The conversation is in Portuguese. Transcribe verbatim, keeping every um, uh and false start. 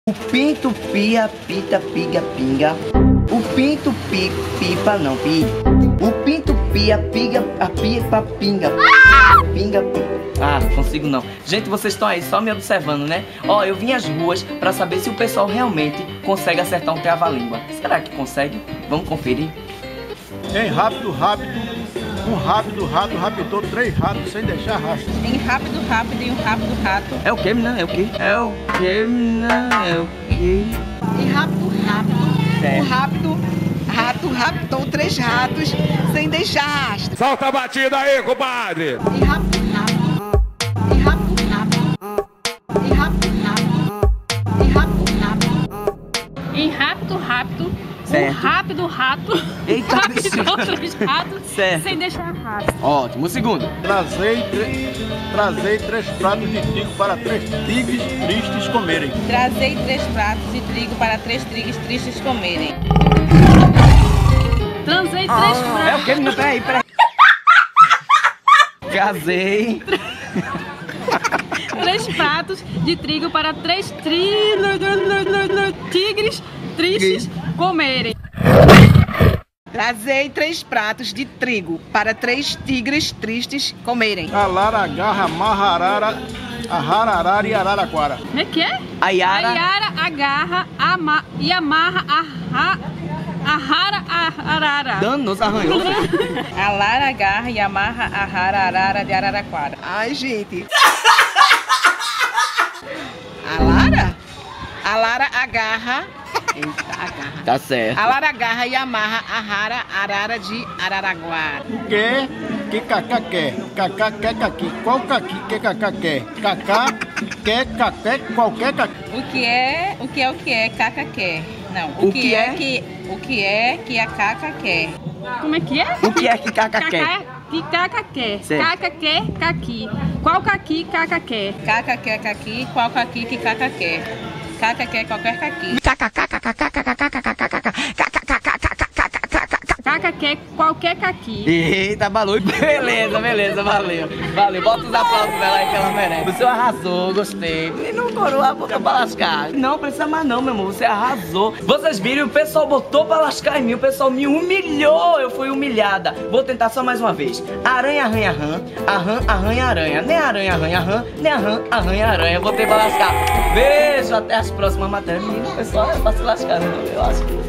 O pinto, pia, pita, piga, pinga. O pinto, pi, pipa, não, pi. O pinto, pia, piga, a pipa, pinga. Pinga, pi. Ah, consigo não. Gente, vocês estão aí só me observando, né? Ó, eu vim às ruas pra saber se o pessoal realmente consegue acertar um trava-língua. Será que consegue? Vamos conferir. Em rápido, rápido, um rápido rato raptou três ratos sem deixar rastro. Em rápido, rápido e um rápido rato. É o que, menina? É o que? É o que, menina? É o que? Em rápido, rápido, Certo. um rápido rato raptou três ratos sem deixar rastro. Solta a batida aí, compadre! Em rápido, rápido, em rápido, rápido, em rápido, rápido, em rápido, rápido. Em rápido, rápido, Certo. um rápido rato Eita, raptou bicho. três ratos Certo. sem deixar rastro. Ótimo. O segundo. Trazei, tre- trazei três pratos de trigo para três tigres tristes comerem. Trazei três pratos de trigo para três tigres tristes comerem. Transei três É o pratos. que, menina? Peraí, peraí. Casei. Três pratos de trigo para três tri... tigres tristes comerem. Trazei três pratos de trigo para três tigres tristes comerem. Alara, agarra, amarra, arara, arararara e araraquara. Como é que é? A A Yara. Yara agarra ama, e amarra a, a, a rara a arara. Danos arranhou. A Lara agarra e amarra a rara arara de Araraquara. Ai, gente. A Lara? A Lara agarra. Eita, agarra. Tá certo. A Lara agarra e amarra a rara arara de Araraquara. O que? Que cacá quer? Cacá quer caqui. Qual caqui que cacá quer? Cacá quer cacé qualquer caqui. O que é, o que é o que é, caca quer. Não, O o, que que, é? é que o que é que a caca quer. Como é que é? O que é que caca quer? Cacá, que caca quer. Certo. Caca quer, caqui. Qual caqui, caca quer? Caca quer caqui, qual caqui que caca quer. Caca quer qualquer caqui. Caca quer qualquer caqui. Eita, balou. Beleza, beleza, valeu. Valeu, bota os aplausos dela aí que ela merece. Você arrasou, gostei. E não coroa, botou pra lascar. Não, precisa mais não, meu amor, você arrasou. Vocês viram, o pessoal botou pra lascar em mim, o pessoal me humilhou, eu fui humilhada. Vou tentar só mais uma vez. Aranha, arranha, rã, arran, arranha, aranha. Nem aranha, arranha, rã, nem arran, arranha, aranha. Botei pra lascar. Beijo, até as próximas matérias. Menino, o pessoal é pra se lascar, não, eu acho que